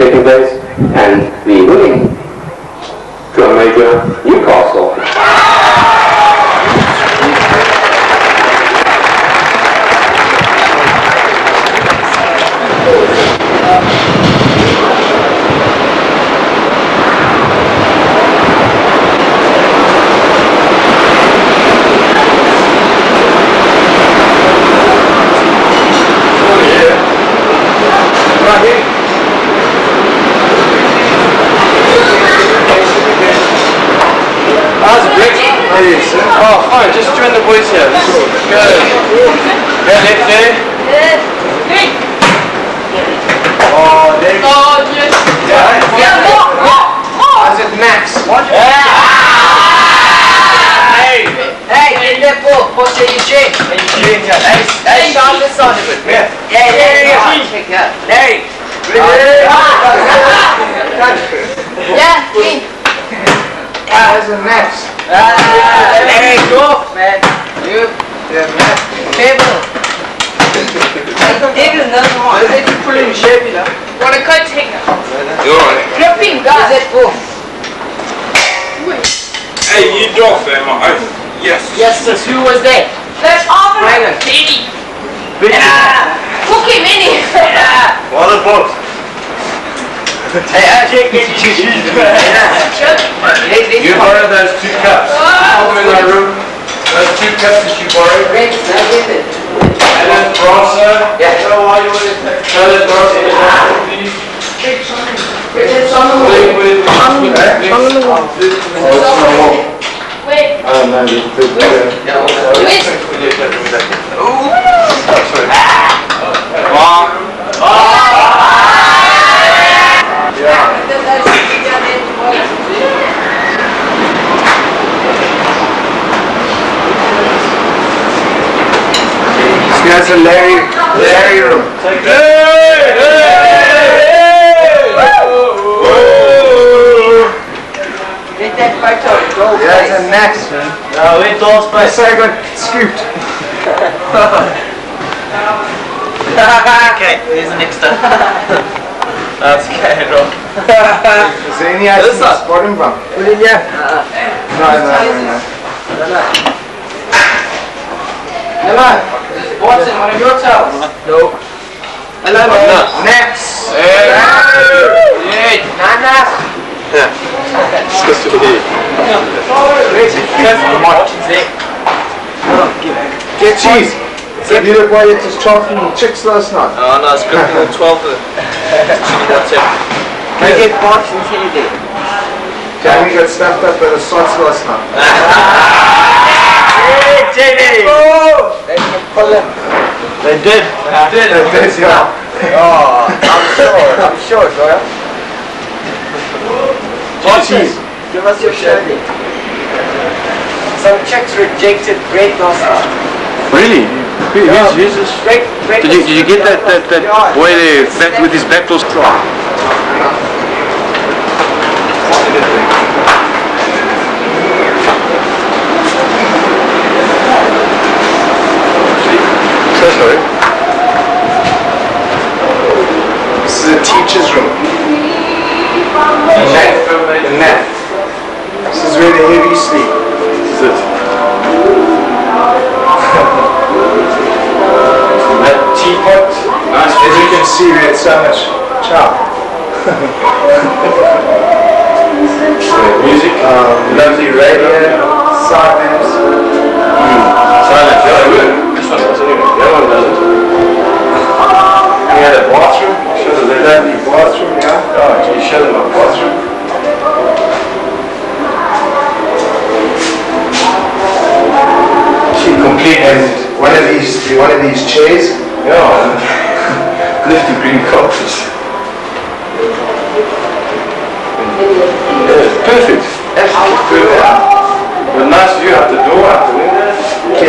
taking place, and the winning drum major, Newcastle. Oh, fine, just join the boys here. Good. Yeah, left there. Oh, there. Oh, yes. Yeah, more. Is it Max? Hey! Hey, get that ball. What's your chain? Hey, Sean, this on it. Yeah. Yeah, there you go. Check it out. There you go. Yeah, clean. There's a Max. There you go, man. You. Yeah, Max. Table. Table, no more. I think you put it in shape, you know. Want a cut taker? You're right. Gripping, Is guys. it go? Hey, you dog fam. Yes. Yes, sir. Who was there? That's all the Ryan. baby. Yeah. Cook him in here. What a box. Hey, I take it. You borrow those 2 cups. Over in my room. Those 2 cups that you borrowed. Great, now give it. And then Brasa. Yeah. So why you want to take? So that Brasa is please. Wait. Oh no, That's a Larry room. Get that back up. Go Yeah, it's a next man. No, it's all I say I got scooped. Okay, here's the next one. That's good, bro. Is there any ice in the spotting bump? Yeah. No. Hello. What's in one of your towels? No. Hello, man. Next. Hey. Nana. Disgusting here. Get cheese. You look why you just chopping chicks last night. Oh no, it's cooking on 12 of them. That's it. Can I get box and candy? Jamie got stuffed up by the sauce last night. Hey, Jamie! They can pull him. They did, yeah. Oh, I'm sure, Dora. Cheese. Give us your shandy. Some chicks rejected great last Really? Who's this? Break Did you get that boy there back with his back doors? So sorry. This is a teacher's room. The nap. This is where the heavy sleep. This is it. That teapot. Nice. As you can see, we had so much chow. Music. Lovely radio. Silence. Silence. Yeah, good. This one doesn't even. The other one doesn't. We had a bathroom. Show them the lovely bathroom, yeah? Oh, can you show them our bathroom? She complete and one of these chairs. Yeah. Lifty green carpets. Yeah, it's perfect. Absolutely perfect. With a nice view out the door, out the window.